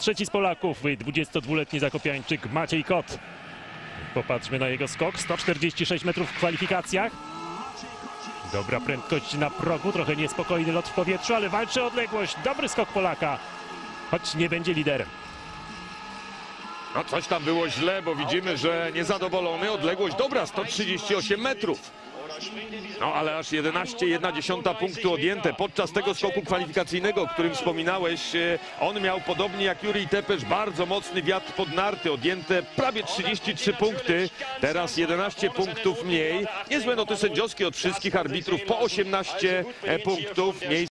trzeci z Polaków, 22-letni zakopiańczyk Maciej Kot. Popatrzmy na jego skok, 146 metrów w kwalifikacjach. Dobra prędkość na progu, trochę niespokojny lot w powietrzu, ale walczy o odległość. Dobry skok Polaka, choć nie będzie liderem. No coś tam było źle, bo widzimy, że niezadowolony. Odległość dobra, 138 metrów. No ale aż 11,1 punktu odjęte podczas tego skoku kwalifikacyjnego, o którym wspominałeś. On miał podobnie jak Jurij Tepesz bardzo mocny wiatr pod narty, odjęte prawie 33 punkty. Teraz 11 punktów mniej. Niezłe noty sędziowskie od wszystkich arbitrów, po 18 punktów.